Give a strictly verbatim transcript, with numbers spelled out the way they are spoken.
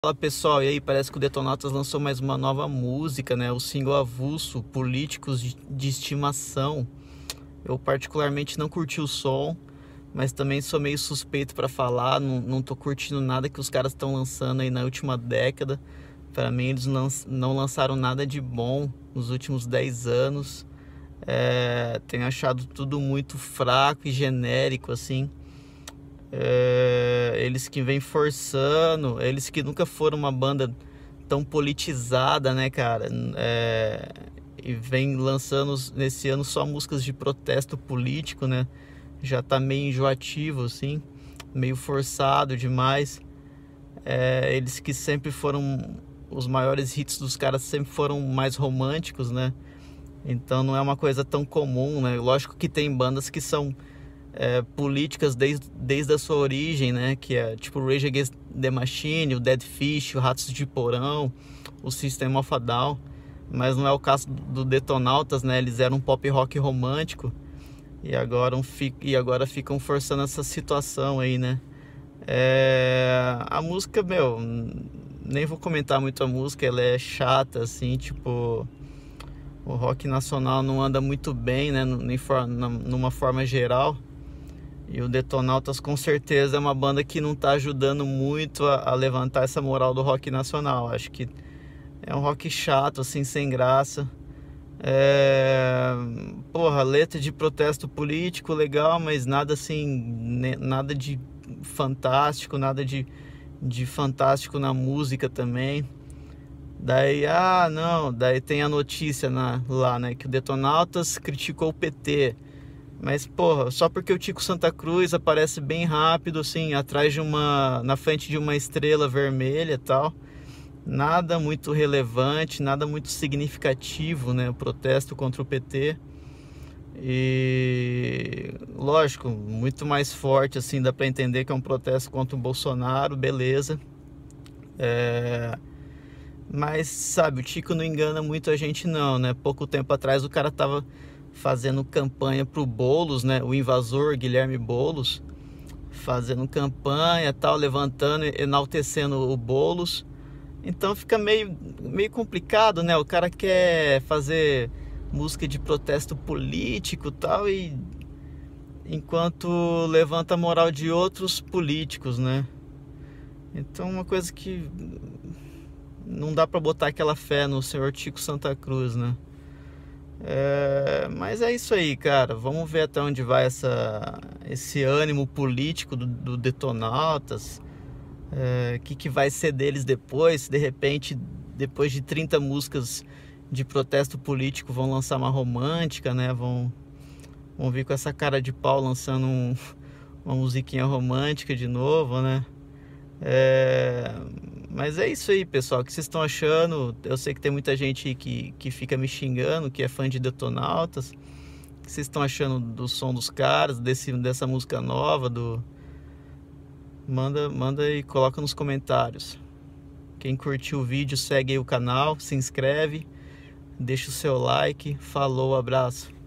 Fala pessoal, e aí, parece que o Detonautas lançou mais uma nova música, né? O single avulso, Políticos de, de Estimação. Eu particularmente não curti o som, mas também sou meio suspeito pra falar, não, não tô curtindo nada que os caras estão lançando aí na última década. Para mim eles não, não lançaram nada de bom nos últimos dez anos. É, tenho achado tudo muito fraco e genérico assim. É, eles que vêm forçando, eles que nunca foram uma banda tão politizada, né, cara? É, e vem lançando nesse ano só músicas de protesto político, né? Já tá meio enjoativo, assim, meio forçado demais. É, eles que sempre foram, os maiores hits dos caras sempre foram mais românticos, né? Então não é uma coisa tão comum, né? Lógico que tem bandas que são É, políticas desde, desde a sua origem, né? Que é tipo o Rage Against the Machine, o Dead Fish, o Ratos de Porão, o System of a Down. Mas não é o caso do Detonautas, né? Eles eram um pop rock romântico e agora, um, e agora ficam forçando essa situação aí, né? É, a música, meu, nem vou comentar muito a música, ela é chata, assim, tipo... O rock nacional não anda muito bem, né? Numa forma geral. E o Detonautas com certeza é uma banda que não tá ajudando muito a, a levantar essa moral do rock nacional. Acho que é um rock chato, assim, sem graça. É... Porra, letra de protesto político, legal, mas nada assim, ne- nada de fantástico, nada de, de fantástico na música também. Daí, ah, não, daí tem a notícia na, lá, né, que o Detonautas criticou o P T. Mas, porra, só porque o Tico Santa Cruz aparece bem rápido, assim, atrás de uma... na frente de uma estrela vermelha e tal. Nada muito relevante, nada muito significativo, né? O protesto contra o P T. E... lógico, muito mais forte, assim, dá pra entender que é um protesto contra o Bolsonaro, beleza. É... Mas, sabe, o Tico não engana muito a gente não, né? Pouco tempo atrás o cara tava fazendo campanha pro Boulos, né? O invasor Guilherme Boulos, fazendo campanha, tal, levantando, enaltecendo o Boulos. Então fica meio, meio complicado, né? O cara quer fazer música de protesto político, tal, e enquanto levanta a moral de outros políticos, né? Então uma coisa que não dá pra botar aquela fé no senhor Tico Santa Cruz, né? É, mas é isso aí, cara. Vamos ver até onde vai essa, esse ânimo político do, do Detonautas. O é, que, que vai ser deles depois? Se de repente, depois de trinta músicas de protesto político, vão lançar uma romântica, né? Vão, vão vir com essa cara de pau lançando um, uma musiquinha romântica de novo, né? É, mas é isso aí, pessoal. O que vocês estão achando? Eu sei que tem muita gente que, que fica me xingando, que é fã de Detonautas. O que vocês estão achando do som dos caras, desse, dessa música nova? Do... Manda, manda e coloca nos comentários. Quem curtiu o vídeo, segue aí o canal, se inscreve, deixa o seu like. Falou, abraço.